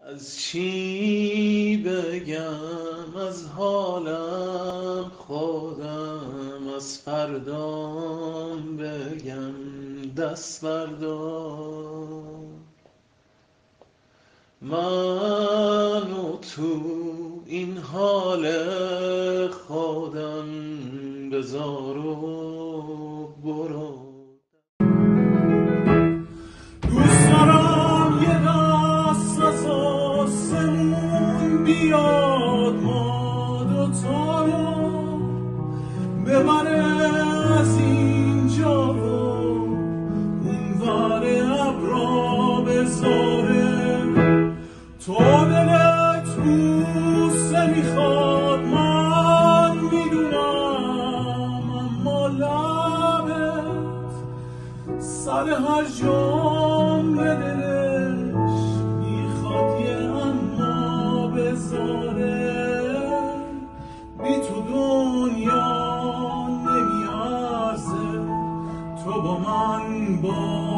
از چی بگم از حالم خودم، از فردام بگم دست بردار. منو تو این حال خودم بذار و برو. دوست دارم یه دست از آسمون بیاد ما دوتا رو ببره از اینجا و اونور ابرا بذاره. تو دلت بوسه میخواد من میدونم، اما لبت سر هر جمله دلش میخواد یه اما بذاره. بی تو دنیا نمیارزه، تو با من با